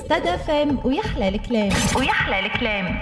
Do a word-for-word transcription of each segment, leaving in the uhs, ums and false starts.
ستاد اف ام ويحلى الكلام ويحلى الكلام.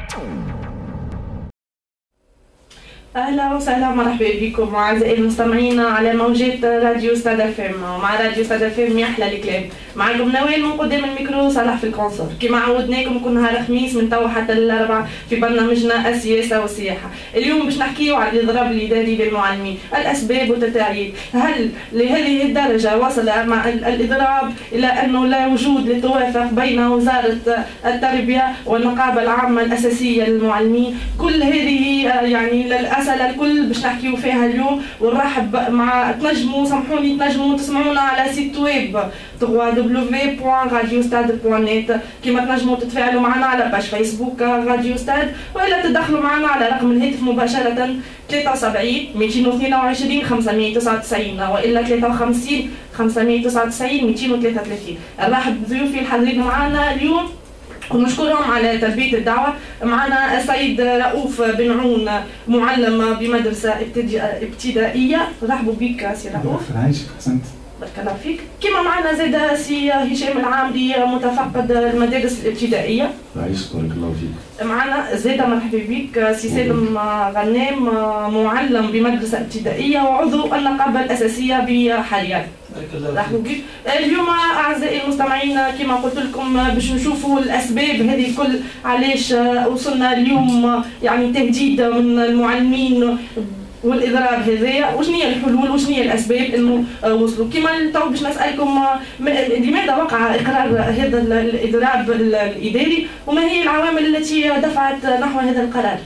اهلا وسهلا ومرحبا بكم اعزائي المستمعين على موجات راديو ستاد اف ام. ومع راديو ستاد اف ام يحلى الكلام. معكم نوال من قدام الميكرو، صلاح في الكونسور. كما عودناكم كل نهار خميس من توا حتى الاربعاء في برنامجنا السياسه والسياحه. اليوم باش نحكيو على الاضراب الاداري للمعلمين، الاسباب والتداعيات. هل لهذه الدرجه وصل مع الاضراب الى انه لا وجود للتوافق بين وزاره التربيه والنقابه العامه الاساسيه للمعلمين؟ كل هذه يعني للاسف الكل باش نحكيو فيها اليوم، ونرحب مع تنجموا سامحوني تنجموا تسمعونا على سيت ويب دبليو دبليو دبليو بوان راديو ستاد بوان نت. كما تنجموا تتفاعلوا معنا على باش فيسبوك راديو ستاد، والا تدخلوا معنا على رقم الهاتف مباشره ثلاثة وسبعين مئتين واثنين وعشرين خمسمئة وتسعة وتسعين والا ثلاثة وخمسين خمسمئة وتسعة وتسعين مئتين وثلاثة وثلاثين. نرحب بضيوفي الحاضرين معنا اليوم ونشكرهم على تلبية الدعوة. معنا السيد رؤوف بن عون، معلم بمدرسة ابتدائية. رحبوا بك سي رؤوف. عايشك، احسنت. بارك الله فيك. كما معنا زاد سي هشام العامري، متفقد المدارس الابتدائية. عايشك بارك الله فيك. معنا زاد مرحبا بك سي سالم غنام، معلم بمدرسة ابتدائية وعضو النقابة الأساسية بحاليا. رحبوا بك. اليوم اعزائي المستمعين كما قلت لكم باش نشوفوا الاسباب هذه الكل، علاش وصلنا اليوم يعني تهديد من المعلمين والاضراب هذايا، وشنو هي الحلول وشنو هي الاسباب انه وصلوا. كما تو باش نسالكم لماذا وقع اقرار هذا الاضراب الاداري، وما هي العوامل التي دفعت نحو هذا القرار؟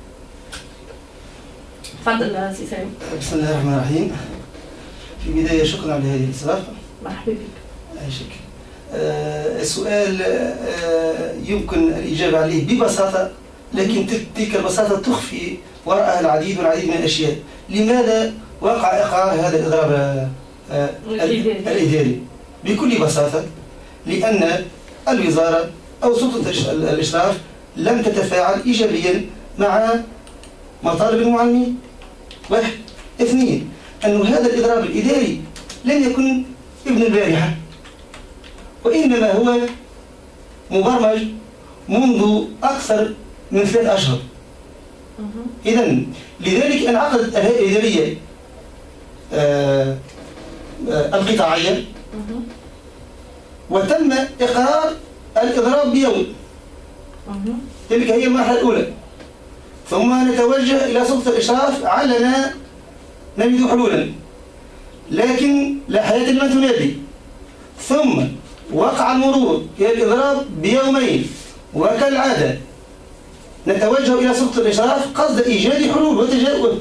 تفضل سي سالم. بسم الله الرحمن الرحيم. في البداية شكرا على هذه الاستضافة. مرحبا بك. عايشك. آه السؤال آه يمكن الإجابة عليه ببساطة، لكن تلك البساطة تخفي وراءها العديد والعديد من الأشياء. لماذا وقع إقرار هذا الإضراب آه الإداري؟ بكل بساطة لأن الوزارة أو سلطة الإشراف لم تتفاعل إيجابيا مع مطالب المعلمين. واحد. اثنين، أن هذا الإضراب الإداري لم يكن ابن البارحة، وإنما هو مبرمج منذ أكثر من ثلاث أشهر. إذن لذلك انعقدت الهيئة الإدارية آه آه القطاعية وتم إقرار الإضراب بيوم. تلك هي المرحلة الأولى. ثم نتوجه إلى سلطة الإشراف علنا نجد حلولا، لكن لا حياة لمن تنادي. ثم وقع المرور إلى الإضراب بيومين، وكالعادة نتوجه إلى سلطة الإشراف قصد إيجاد حلول وتجاوز,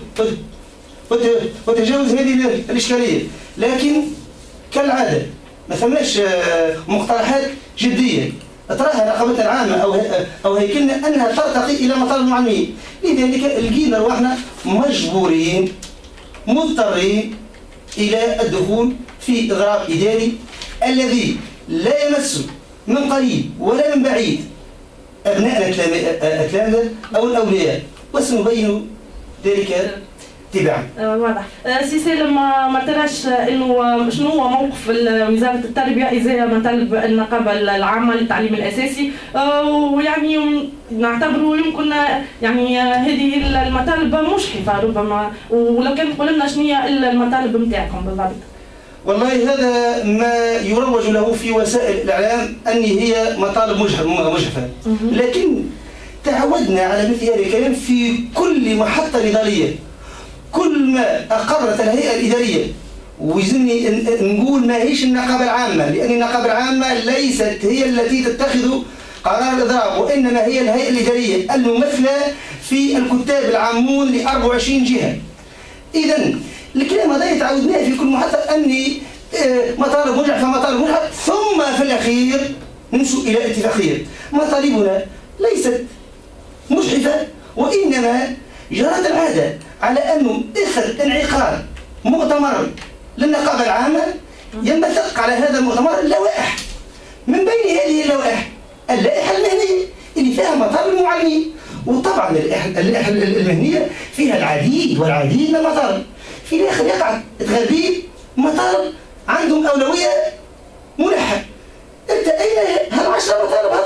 وتجاوز هذه الإشكالية، لكن كالعادة ما ثماش مقترحات جدية أطرحها نقابتنا العامة أو أو هيكلنا أنها ترتقي إلى مطالب المعلمين. لذلك لقينا رواحنا مجبورين مضطرين إلى الدخول في إضراب إداري الذي لا يمس من قريب ولا من بعيد أبناء التلامذة أو الأولياء، وسنبين ذلك تبعا. واضح. سي سالم، ما تراش انه شنو هو موقف وزاره التربيه ازاء مطالب النقابه العامه للتعليم الاساسي؟ ويعني نعتبره يمكن يعني هذه المطالب مجحفه ربما، ولو كان تقول لنا شنو هي المطالب نتاعكم بالضبط؟ والله هذا ما يروج له في وسائل الاعلام ان هي مطالب مجحفه، لكن تعودنا على مثل هذا الكلام في كل محطه نضاليه. كل ما أقرت الهيئة الإدارية، ويزني نقول ما هيش النقابة العامة، لأن النقابة العامة ليست هي التي تتخذ قرار الإضراب، وإنما هي الهيئة الإدارية الممثلة في الكتاب العامون ل أربعة وعشرين جهة. إذا الكلام هذا يتعودناه في كل محطة أني مطالب مجحفة مطالب مجحفة، ثم في الأخير نمشوا إلى اتفاقية. مطالبنا ليست مجحفة، وإنما جرت العادة على أنه إثر انعقاد مؤتمر للنقابة العامة ينبثق على هذا المؤتمر اللوائح. من بين هذه اللوائح اللائحة المهنية اللي فيها مطالب المعلمين، وطبعا اللائحة المهنية فيها العديد والعديد من المطالب. في الآخر يقع تغربيب مطالب عندهم أولوية ملحة. أنت أين هالعشرة مطالب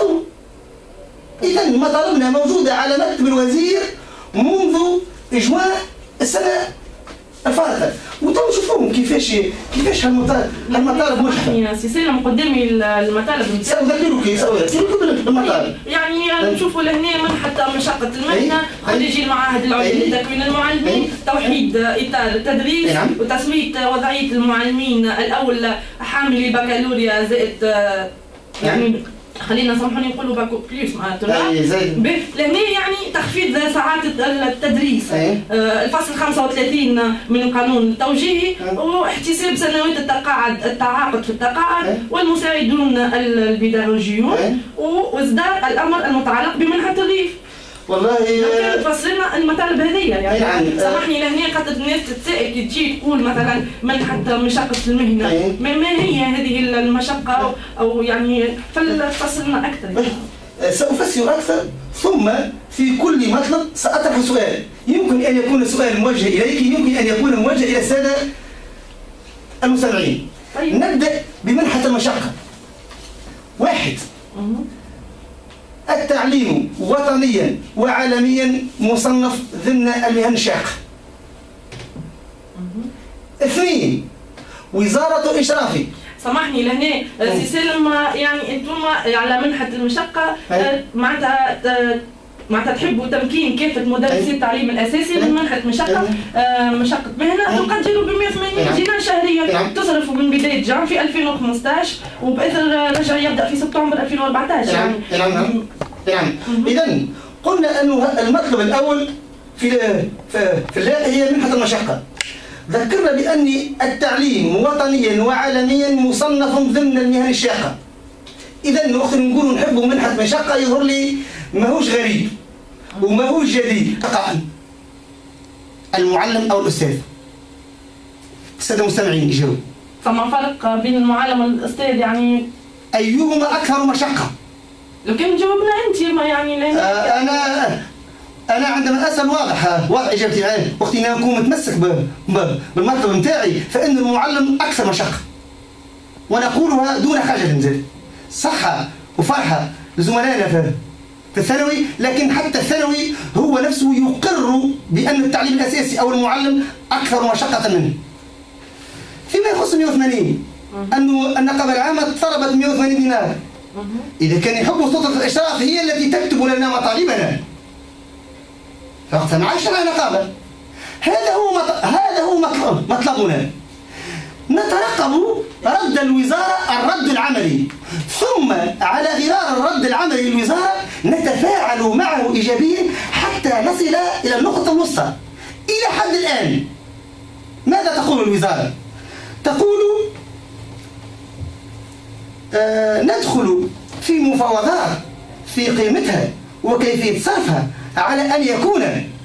مطالبنا موجودة على مكتب الوزير منذ إجماع السنة الفارقة، وتو نشوفوهم كيفاش كيفاش هالمطالب هالمطالب مجحفة. يعني سي سلم قدامي المطالب سأذكرك سأذكرك المطالب. يعني نشوفوا لهنا من حتى مشقة المهنة، خريجي المعاهد العليا لتكوين المعلمين، توحيد إطار التدريس، وتسوية وضعية المعلمين الأول حاملي بكالوريا زائد يعني خلينا سامحوني نقولوا باكو بليس معناتها لهنا يعني تخفيض ساعات التدريس آه الفصل خمسة وثلاثين من القانون التوجيهي واحتساب سنوات التقاعد التعاقد في التقاعد والمساعدون البيداغوجيون واصدار الامر المتعلق بمنحه الريف. والله كانت فصلنا المطالب هذه يعني, يعني سامحني لهنا خاطر الناس تتسائل كي تجي تقول مثلا منحة مشقة المهنة أيه. ما, ما هي هذه المشقة أو يعني فصلنا أكثر يعني. سأفسر أكثر ثم في كل مطلب سأطرح سؤال يمكن أن يكون السؤال موجه إليك يمكن أن يكون موجه إلى السادة المستمعين. طيب. نبدأ بمنحة المشقة. واحد التعليم وطنيا وعالميا مصنف ضمن المهن الشاقة. اثنين وزارة الإشراف. سامحني لهنا سي سالم يعني انتم على منحة المشقة معناتها معناتها تحبوا تمكين كافة مدرسي التعليم الأساسي من منحة مشقة مشقة مهنة تقدروا ب مئة وثمانين دينار شهريا تصرفوا من بداية جام في ألفين وخمسطاش وبإثر رجع يبدأ في سبتمبر ألفين وأربعطاش يعني. نعم نعم. إذا قلنا أنه المطلب الأول في في في اللاء هي منحة المشقة. ذكرنا بأن التعليم وطنيا وعالميا مصنف ضمن المهن الشاقة. إذا وقت نقولوا نحبوا منحة مشقة يظهر لي ماهوش غريب وماهوش جديد. تقع المعلم أو الأستاذ. السادة المستمعين يجاوب. فما فرق بين المعلم والأستاذ يعني؟ أيهما أكثر مشقة؟ لو كان جاوبنا أنت ما يعني لين آه أنا أنا عندما أسأل واضح واضح إجابتي الآن وقت أنا نكون متمسك بالمطلب نتاعي فإن المعلم أكثر مشقة ونقولها دون خجل زاد. صحة وفرحة لزملائنا في في الثانوي لكن حتى الثانوي هو نفسه يقر بأن التعليم الأساسي أو المعلم أكثر مشقة منه. فيما يخص مئة وثمانين أنه النقابة العامة طلبت مئة وثمانين دينار. إذا كان يحبوا سلطة الإشراف هي التي تكتب لنا مطالبنا فوقتها ما عادش معنا نقابة. هذا هو مط... هذا هو مطلب... مطلبنا. نترقب رد الوزارة الرد العملي ثم على غرار الرد العملي للوزارة نتفاعل معه إيجابيا حتى نصل إلى النقطة الوسطى. إلى حد الآن ماذا تقول الوزارة؟ تقول آه ندخل في مفاوضات في قيمتها وكيفية صرفها على أن يكون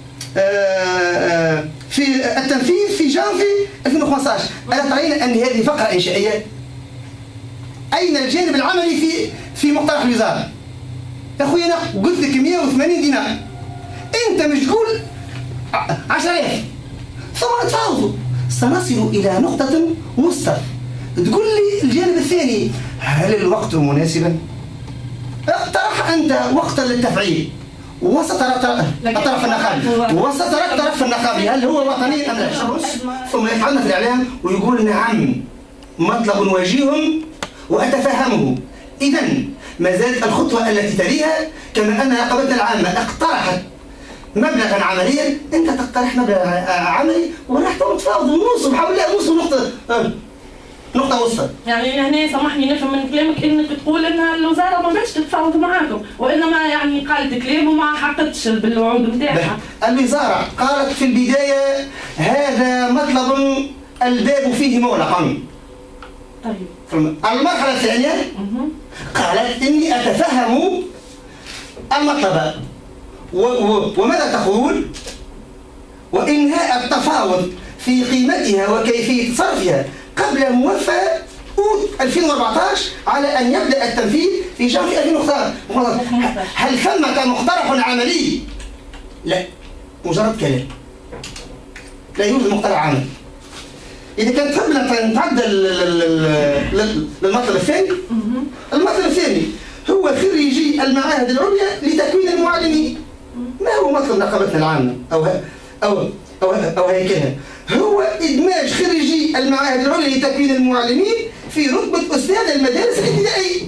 آه في التنفيذ في جانفي ألفين وخمسطاش. ألا ترين أن هذه فقرة إنشائية؟ أين الجانب العملي في في مقترح الوزارة؟ يا أخوي أنا قلت لك مئة وثمانين دينار أنت مش تقول عشرة آلاف ثم نتفاوضوا سنصل إلى نقطة وسطى. تقول لي الجانب الثاني هل الوقت مناسبا؟ اقترح أنت وقتا للتفعيل وسط الطرف النقابي وسط الطرف النقابي هل هو وطني أم لا؟ ثم يطعن في الإعلام ويقول نعم مطلب وجيه وأتفهمه. إذا ما زالت الخطوة التي تليها كما أن نقابتنا العامة اقترحت مبلغا عمليا أنت تقترح مبلغ عملي وراح تتفاوض ونوصل حول الله نوصل نقطة نقطة وسط. يعني هنا سامحني نفهم من كلامك انك تقول ان الوزارة ما بقتش تتفاوض معاكم وانما يعني قالت كلام وما حققتش بالوعود نتاعها. الوزارة قالت في البداية هذا مطلب الباب فيه مغلق. طيب. المرحلة الثانية قالت اني اتفهم المطلب وماذا تقول؟ وانهاء التفاوض في قيمتها وكيفية صرفها قبل موفى أوت ألفين وأربعطاش على أن يبدأ التنفيذ في شهر ألفين وخمسطاش. هل ثمة مقترح عملي؟ لا مجرد كلام لا يوجد مقترح عملي. إذا كانت تحب نتعدى للمطلب الثاني المطلب الثاني هو خريجي المعاهد العليا لتكوين المعلمين. ما هو مطلب نقابتنا العامة أو أو أو أو هيكلها؟ هو إدماج خريجي المعاهد العليا لتكوين المعلمين في رتبة أستاذ المدارس الابتدائية.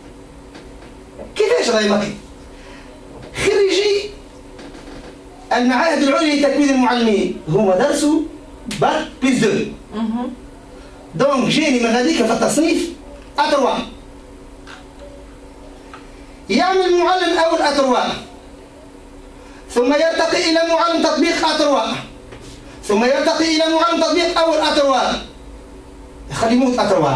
كيفاش راهي مطلب؟ خريجي المعاهد العليا لتكوين المعلمين هما درسوا باك بلس دو. دونك جاني من هذيك في التصنيف أتروا. يعمل معلم أول أتروا، ثم يرتقي إلى معلم تطبيق أتروا، ثم يرتقي إلى معلم تطبيق أول أتروا، خلي يموت أتروا.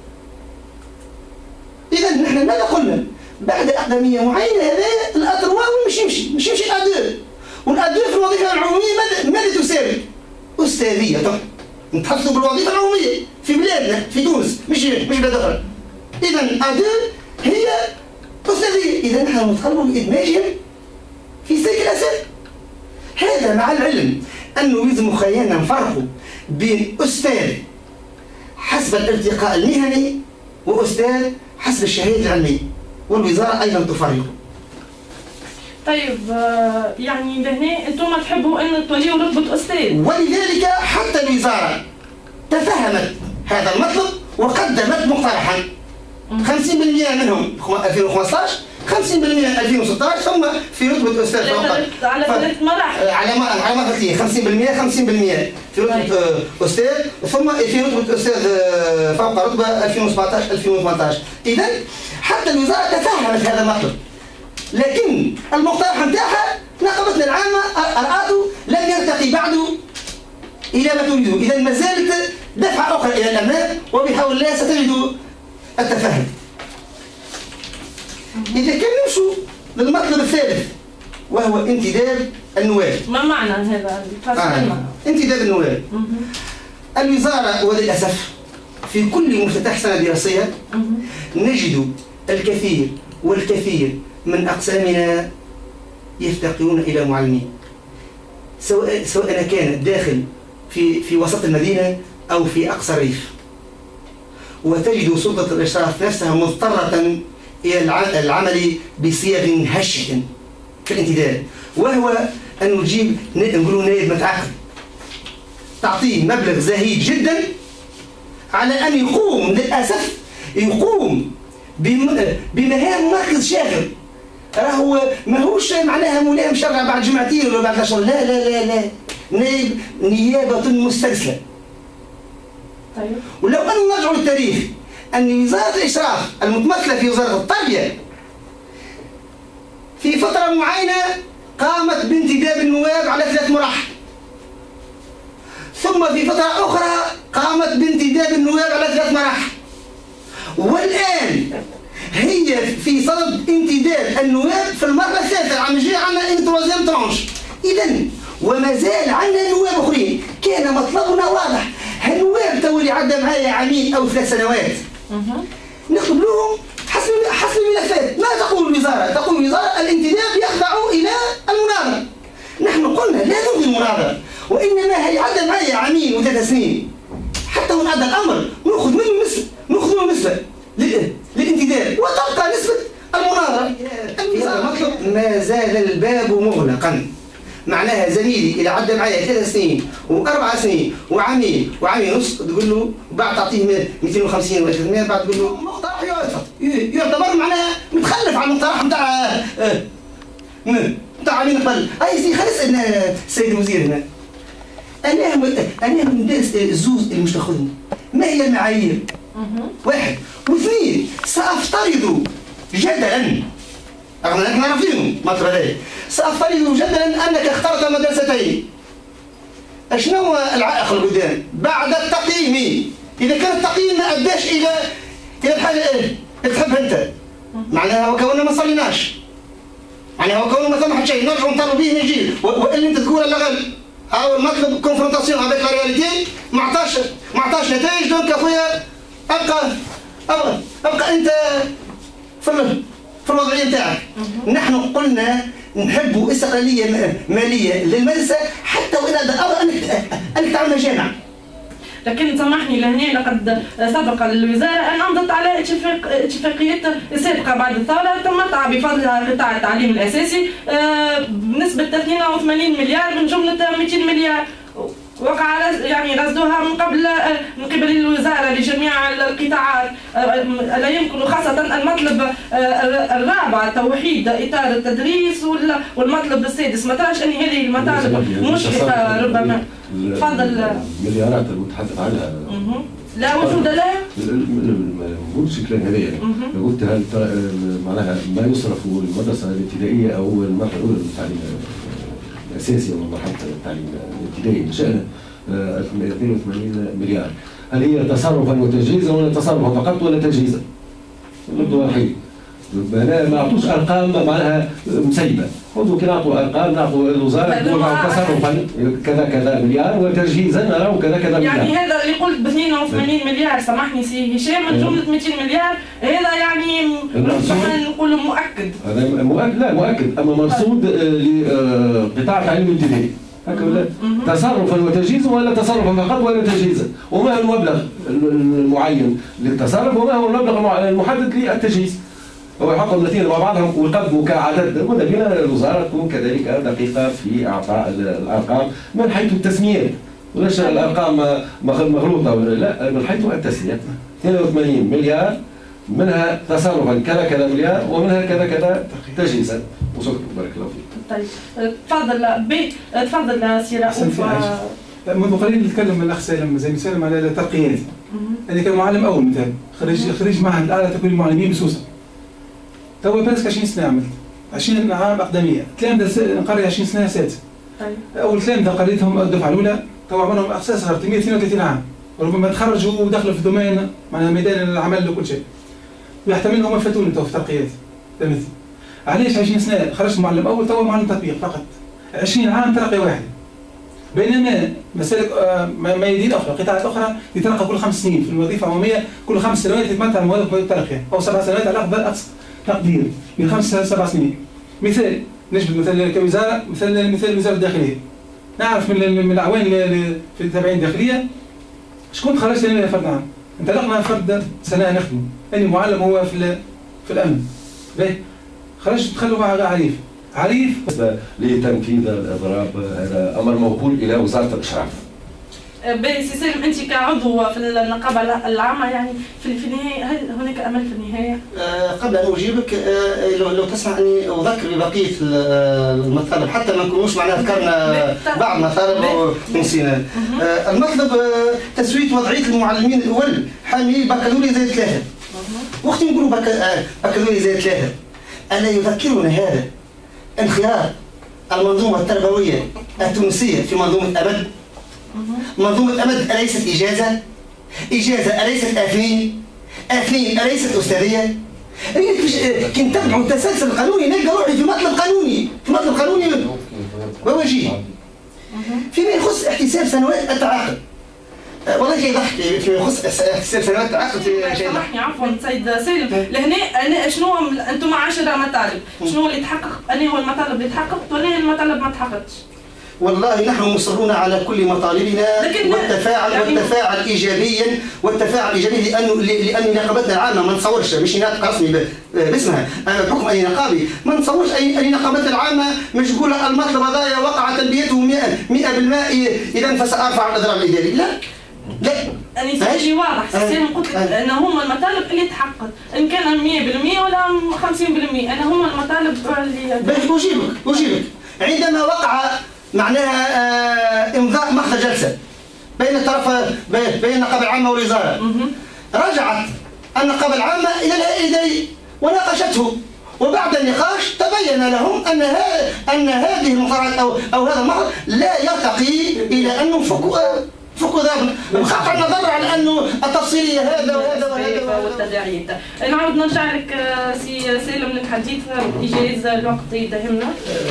إذا نحن ماذا قلنا؟ بعد أقدمية معينة هذا الأتروا مش يمشي مش يمشي الأدو، والأدو في الوظيفة العمومية ماذا ماذا تساوي؟ أستاذية. طبعا نتحدثوا بالوظيفة العمومية في بلادنا في تونس مش مش بلاد أخرى. إذا أدو هي أستاذية. إذا نحن نطالبوا بإدماجهم في سلك الأسد. هذا مع العلم أنه يلزم خيالنا نفرقوا بين أستاذ حسب الارتقاء المهني وأستاذ حسب الشهادة العلمية، والوزارة أيضا تفرق. طيب يعني لهنا أنتم تحبوا أن توليوا رتبة أستاذ، ولذلك حتى الوزارة تفهمت هذا المطلب وقدمت مقترحا خمسين بالمئة منهم ألفين وخمسطاش، خمسين بالمئة ألفين وستطاش، ثم في رتبة أستاذ على على ثلاث مراحل. على ما على مرحلتين خمسين بالمئة خمسين بالمئة في رتبة أستاذ، ثم في رتبة أستاذ فوق رتبة ألفين وسبعطاش ألفين وثمانطاش. إذا حتى الوزارة تفهمت هذا المطلب، لكن المقترح نتاعها نقابتنا العامة رأته لم يرتقي بعد إلى ما تريده. إذا ما زالت دفعة أخرى إلى الأمام، وبحول الله ستجد التفهم. إذا كان نمشوا للمطلب الثالث وهو انتداب النواب. ما معنى هذا؟ آه. انتداب النواب. الوزارة وللأسف في كل مفتتح سنة دراسية نجد الكثير والكثير من أقسامنا يفتقرون إلى معلمين، سواء سواء كان داخل في في وسط المدينة أو في أقصى الريف. وتجد سلطة الإشراف نفسها مضطرة إلى العمل بصيغ هشة في الانتداب، وهو أن نجيب نقولوا نائب متعاقد تعطيه مبلغ زهيد جدا على أن يقوم للأسف يقوم بمهام مركز شاغر. راهو ماهوش معناها ملائم شرع بعد جمعتين ولا بعد شهر، لا لا لا لا، نائب نيابة مسترسلة. طيب. ولو أنه نرجع للتاريخ أن وزارة الإشراف المتمثلة في وزارة التربية في فترة معينة قامت بانتداب النواب على ثلاث مراحل، ثم في فترة أخرى قامت بانتداب النواب على ثلاث مراحل، والآن هي في صدد انتداب النواب في المرة الثالثة. عم يجي عندنا ان تروازيام ترانش. إذا وما زال عندنا نواب أخرين. كان مطلبنا واضح، هالنواب تو اللي عدى معايا عامين أو ثلاث سنوات نكتب لهم حسب حسب الملفات. ما تقول الوزارة؟ تقول الوزارة الانتداب يخضع إلى المناظرة. نحن قلنا لا نلغي المناظرة، وإنما هي عدى معايا عامين وثلاث سنين حتى وإن عدى الأمر نأخذ منه نسبة نأخذ منه نسبة للانتداب وتبقى نسبة المناظرة. هذا مطلب ما زال الباب مغلقا. معناها زميلي إذا عدى معايا ثلاث سنين وأربع سنين وعامين وعامين ونص تقول له بعد تعطيه مئتين وخمسين ولا ثلاثمئة، بعد تقول له مقترح يرفض، يعتبر معناها متخلف عن المقترح نتاع نتاع عامين قبل. أي سي خلص السيد الوزير هنا. أنا أنا من الناس الزوز اللي مش تاخذني. ما هي المعايير؟ واحد واثنين، سأفترض جدلا رغم أنك عارفينه مطلب هذا، سأفترض جدلا أنك اخترت مدرستين. أشنو العائق القدام بعد التقييم؟ إذا كان التقييم ما أداش إلى إلى الحاجة اللي تحبها أنت، معناها وكوننا ما صليناش، معناها وكوننا ما ثم حد شيء نرجعوا نطالبوا به نجي، وإلا أنت تقول لا غير أو المطلب كونفرونتاسيون افيك لا رياليتي ما عطاش ما عطاش نتائج. دونك أخويا أبقى أبقى أبقى أنت في في الوضعية نتاعك. نحن قلنا نحب استقلالية مالية للمدرسة حتى وإن هذا الأمر أنك أنك تعمل جامعة. لكن سامحني لهنا لقد سبق الوزاره ان امضت على اتفاق اتفاقيات سابقه بعد الثوره تمتع بفضلها قطاع التعليم الاساسي بنسبه اثنين وثمانين مليار من جمله مئتين مليار. وقع يعني رصدوها من قبل من قبل الوزاره لجميع القطاعات. لا يمكن خاصه المطلب الرابع توحيد اطار التدريس والمطلب السادس. ما تراش ان هذه المطالب مشرفه ربما؟ تفضل. المليارات المتحدث عنها لا وجود لها؟ مو بشكل هذايا. لو قلت هل معناها ما يصرف المدرسه الابتدائيه او المرحله الاولى من التعليم الاساسي او مرحله التعليم الابتدائي بشان اثنين وثمانين مليار، هل هي تصرفا وتجهيزا ولا تصرفا فقط ولا تجهيزا؟ نبدو واحد. ما اعطوش ارقام معناها مسيبه، خذوا كي نعطوا ارقام نعطوا الوزاره تقول تصرفا كذا كذا مليار وتجهيزا نرى كذا كذا مليار. يعني هذا اللي قلت ب اثنين وثمانين مليار سامحني سي هشام من جمله مئتين مليار هذا يعني نقولوا مؤكد. هذا مؤكد لا مؤكد اما مرصود لقطاع التعليم الابتدائي. هكا ولا تصرفا وتجهيزا ولا تصرفا فقط ولا تجهيزا؟ وما هو المبلغ المعين للتصرف وما هو المبلغ المحدد للتجهيز؟ هو يحققوا الاثنين مع بعضهم ويقدموا كعدد مدبين الوزاره تكون كذلك دقيقه في اعطاء الارقام من حيث التسميات، وليس الارقام مغلوطه ولا لا، من حيث التسميات. اثنين وثمانين مليار منها تصرفا كذا كذا مليار ومنها كذا كذا تجهيزا. وشكرا بارك الله فيك. طيب تفضل بي تفضل سي رؤوف. منذ قليل نتكلم الاخ سالم زي سالم على الترقيات. انا كمعلم اول مثال خريج خريج معهد الاعلى لتكوين المعلمين بسوسه. توا برسك عشرين سنه عملت عشرين عام اقدميه، تلامذه نقري عشرين سنه سادسه. طيب. اول تلامذه قريتهم الدفعه الاولى توا عمرهم اقصى صغار ثمانية واثنين وثلاثين عام، وربما تخرجوا ودخلوا في الدومين معناها ميدان العمل وكل شيء. ويحتمل هما فاتوني توا في الترقيات. فهمت؟ علاش عشرين سنه خرجت معلم اول توا معلم تطبيق فقط. عشرين عام ترقيه واحده. بينما مسالك ميادين اخرى قطاعات اخرى يترقى كل خمس سنين في الوظيفه العموميه، كل خمس سنوات يتمتع الموظف بالترقيه او سبع سنوات على اقصى تقدير من خمس سبع سنين. مثال نجبد مثلا كوزاره مثلا مثال وزاره الداخليه. نعرف من من الاعوان في التابعين الداخليه شكون تخرجت انا فرد عام؟ انطلقنا فرد سنه نخدم، اني معلم هو في في الامن. باهي خرجت دخلوا مع عريف. عريف لتنفيذ الاضراب هذا امر موكول الى وزاره الاشراف. باهي سي سالم انت كعضو في النقابه العامه يعني في في النهايه هل هناك امل في النهايه؟ أه قبل ان اجيبك أه لو, لو تسمح اني اذكر ببقيه المطالب حتى ما نكونوش معناها ذكرنا بعض مطالب ونسينا. أه المطلب أه تسويه وضعيه المعلمين الاول حاملي بكالوريا زائد ثلاثه. وقت نقولوا بكالوريا زائد ثلاثه الا يذكرنا هذا انخراط المنظومه التربويه التونسيه في منظومه أمد. منظومة أمد أليست إجازة؟ إجازة أليست آثمين؟ آثمين أليست أستاذية؟ كي نتبعوا التسلسل القانوني نلقى روحي في مطلب قانوني، في مطلب قانوني ووجيه. فيما يخص احتساب سنوات التعاقد. والله شيء ضحك فيما يخص احتساب سنوات التعاقد في شيء ضحك. سامحني عفوا سيد سالم، لهنا أنا شنو أنتم عشرة مطالب، شنو اللي تحقق؟ أنا هو المطالب اللي تحققت ولا المطالب ما تحققتش؟ والله نحن مصرون على كل مطالبنا والتفاعل والتفاعل ايجابيا والتفاعل ايجابي لانه لان نقابتنا العامه ما نتصورش مش ناطق رسمي باسمها بحكم اي نقابي ما نتصورش اي اي نقابتنا العامه مش تقول المطلب هذايا وقع تلبيته مئة بالمئة اذا فسارفع الاضرار الاداري. لا لا أنا سؤالي واضح سالم قلت لك أن هم المطالب اللي تحققت إن كان مئة بالمئة ولا خمسين بالمئة أنا هم المطالب اللي أجيبك أجيبك عندما وقع معناها آه امضاء مقطع جلسه بين الطرف بين النقابه العامه والوزاره. رجعت النقابه العامه الى الاداري وناقشته، وبعد النقاش تبين لهم ان ان هذه المقررات او او هذا المحضر لا يرتقي الى انه فك فك ذلك بقطع النظر على انه التفصيليه هذا وهذا وهذا والتداعيات. نعاود نرجع لك سي سالم للحديث بايجاز الوقت يدهمنا.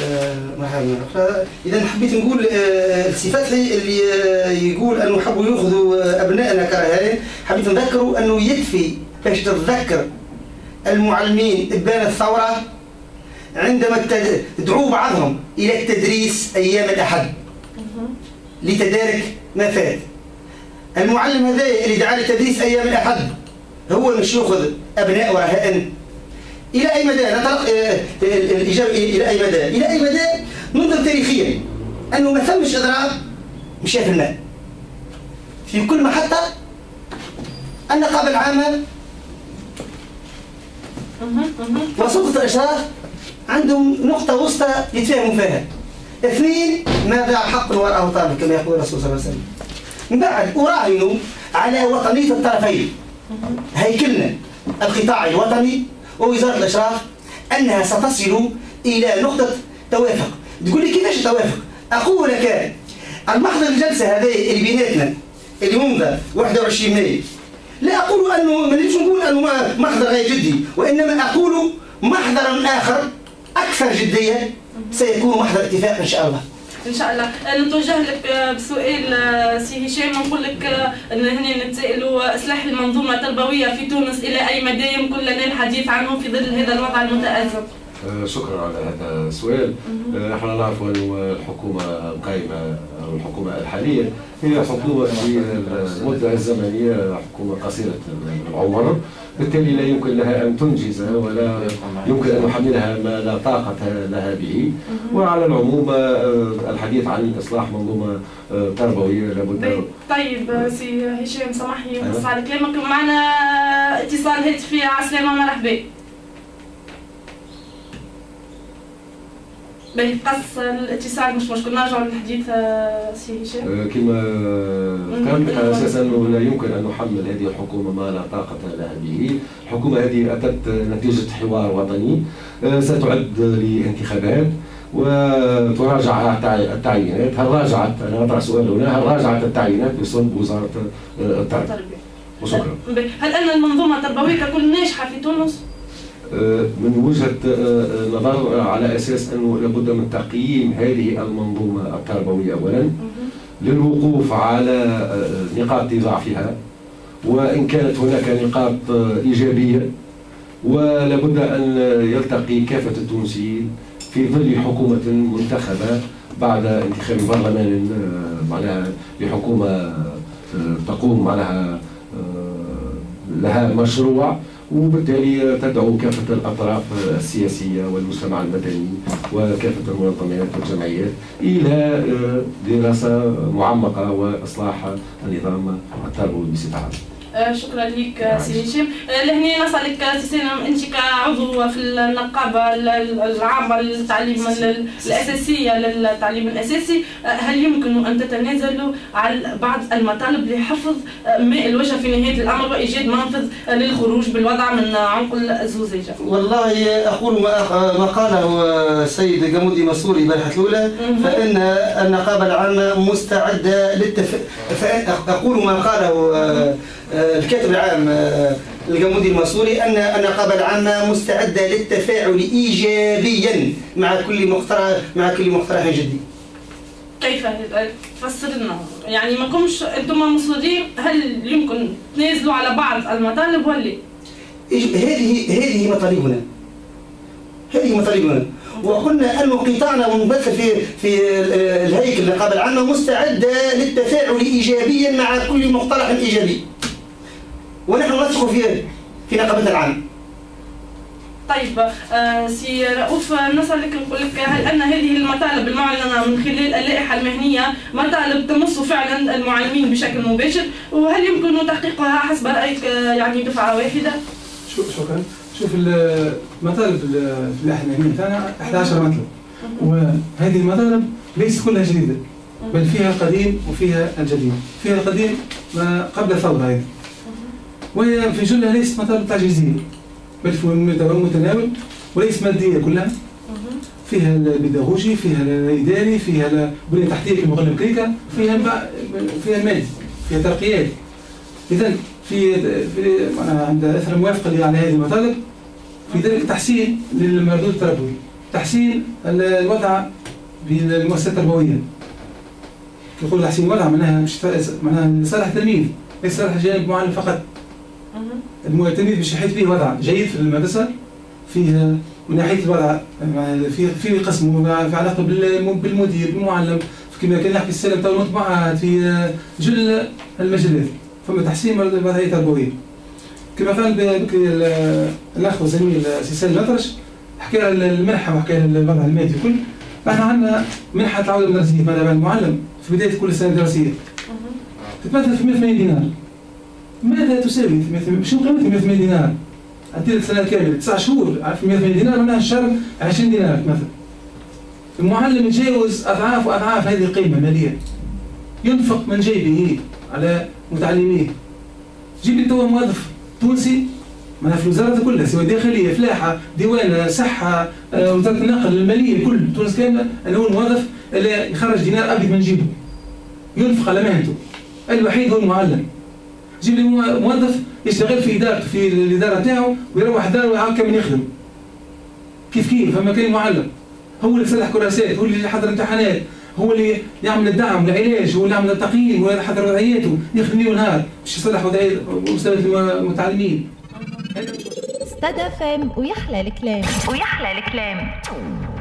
مرحبا. اذا حبيت نقول الصفات اللي يقول انه حبوا ياخذوا ابنائنا كرهان، حبيت نذكروا انه يكفي باش تتذكر المعلمين ابان الثوره عندما دعوا بعضهم الى التدريس ايام الاحد لتدارك ما فات. المعلم هذا اللي دعا للتدريس أيام الأحد هو مش يأخذ أبناء ورهائن؟ إلى أي مدى نطلق الإجابة إلى أي مدى؟ إلى أي مدى ننظر تاريخيا أنه ما ثمش إضراب مشاة الماء في كل محطة. النقابة العامة وسلطة الإشراف عندهم نقطة وسطى يتفاهموا فيها. اثنين، ماذا حق المرأة وطالب كما يقول الرسول صلى الله عليه وسلم. من بعد أراهن على وطنية الطرفين، هيكلنا القطاع الوطني ووزارة الإشراف أنها ستصل إلى نقطة توافق. تقول لي كيفاش التوافق؟ أقول لك المحضر الجلسة هذه اللي بيناتنا اللي منذ واحد وعشرين مايو، لا أقول أنه ما نجمش نقول أنه محضر غير جدي، وإنما أقول محضرا آخر أكثر جدية سيكون محضر اتفاق إن شاء الله. ان شاء الله. نتوجه لك بسؤال سي هشام، نقول لك ان هنا نتسائلوا اصلاح المنظومه التربويه في تونس الى اي مدى يمكن لنا الحديث عنه في ظل هذا الوضع المتازم؟ شكرا على هذا السؤال. احنا نعرف أن الحكومه القائمه او الحكومه الحاليه هي حكومه في المده الزمنيه حكومه قصيره العمر، بالتالي لا يمكن لها ان تنجز ولا يمكن ان نحملها ما لا طاقه لها به. وعلى العموم الحديث عن اصلاح منظومه تربويه لابد. طيب سي هشام سامحني نقص على كلامك، معنا اتصال هاتفي. عسلامة مرحبا. باهي قص الاتصال مش مشكل، نرجعوا للحديث سي هشام. كما ذكرت على اساس انه لا يمكن ان نحمل هذه الحكومه ما لا طاقه لها به. الحكومه هذه اتت نتيجه حوار وطني، ستعد لانتخابات وتراجع التعيينات. هل راجعت، انا اطرح سؤال هنا، هل راجعت التعيينات بصلب وزاره التربيه؟ وشكرا. هل ان المنظومه التربويه ككل ناجحه في تونس؟ من وجهة نظر على أساس أنه لابد من تقييم هذه المنظومة التربوية أولا للوقوف على نقاط ضعفها، وإن كانت هناك نقاط إيجابية، ولابد أن يلتقي كافة التونسيين في ظل حكومة منتخبة بعد انتخاب برلمان معناها لحكومة تقوم معناها لها مشروع، وبالتالي تدعو كافة الأطراف السياسية والمجتمع المدني وكافة المنظمات والجمعيات إلى دراسة معمقة وإصلاح النظام التربوي بصفة عامة. شكرا لك سي هشام. لهنا نسألك سي سالم، أنت كعضو في النقابة العامة للتعليم الأساسية للتعليم الأساسي، هل يمكن أن تتنازلوا على بعض المطالب لحفظ ماء الوجه في نهاية الأمر وإيجاد منفذ للخروج بالوضع من عنق الزجاجة؟ والله أقول ما قاله السيد جمودي مسوري البارحة الأولى، فإن النقابة العامة مستعدة للتف... أقول ما قاله الكاتب العام الجمودي المسوري أن النقابة العامة مستعدة للتفاعل إيجابيا مع كل مقترح مع كل مقترح جدي. كيف تفسر لنا؟ يعني ما كنتش أنتم مصرين، هل يمكن تنازلوا على بعض المطالب ولا؟ هذه هذه مطالبنا. هذه مطالبنا. وقلنا أن قطاعنا الممثل في في الهيكل النقابة العامة مستعدة للتفاعل إيجابيا مع كل مقترح إيجابي. ونحن نثق في في نقابتنا العامة. طيب آه سي رؤوف، نسألك نقول لك، هل أن هذه المطالب المعلنة من خلال اللائحة المهنية مطالب تمس فعلا المعلمين بشكل مباشر، وهل يمكن تحقيقها حسب رأيك يعني دفعة واحدة؟ شكرا. شوف المطالب في اللائحة المهنية تاعنا إحدى عشرة مطلب، وهذه المطالب ليست كلها جديدة، بل فيها القديم وفيها الجديد. فيها القديم ما قبل الثورة هذه، وهي في جملة ليست مطالب تعجيزية بل في متناول وليس مادية كلها. فيها البيداغوجي، فيها الإداري، فيها البنية التحتية كما قلنا بكريكا، فيها فيها المادي، فيها ترقيات. إذا في في عند أثر الموافقة على هذه المطالب في ذلك تحسين للمردود التربوي، تحسين الوضع بالمؤسسات التربوية. يقول تحسين الوضع معناها مش معناها لصالح التلميذ، ليس لصالح جانب معين فقط. التلميذ باش يحيط به وضع جيد في المدرسة، فيه من ناحية الوضع في في قسم في علاقة بالمدير بالمعلم، كما كان يحكي السلام تو المطبوعات في جل المجالات فما تحسين الوضعيه التربويه. كما قال الاخ والزميل سي سالم الأطرش حكى على المنحه وحكى على الوضع المادي وكل. احنا عندنا منحه العوده المدرسيه مع المعلم في بدايه كل سنه دراسيه تتمثل في مئة وثمانين دينار. ماذا تساوي شنو قيمه مئة وثمانين دينار؟ عندي السنه كامله تسع شهور في مئة وثمانين دينار معناها الشهر عشرين دينار مثلا. المعلم يتجاوز اضعاف واضعاف هذه القيمه الماليه. ينفق من جيبه على متعلميه. جيب لي توا موظف تونسي معناها في الوزارات كلها سواء داخليه فلاحه ديوان صحه آه، وزاره النقل الماليه كل تونس كامله انا هو الموظف اللي يخرج دينار ابيض من جيبه. ينفق على مهنته. الوحيد هو المعلم. جيب لي موظف يشتغل في ادارته في الاداره تاعو ويروح داره ويعاود كمل يخدم. كيف كيف فما كان معلم. هو اللي يصلح كراسات، هو اللي يحضر امتحانات، هو اللي يعمل الدعم والعلاج، هو اللي يعمل التقييم ويحضر وضعياته، يخدم ليل ونهار باش يصلح وضعيه مستوى المتعلمين. ستاد اف ام ويحلى الكلام ويحلى الكلام.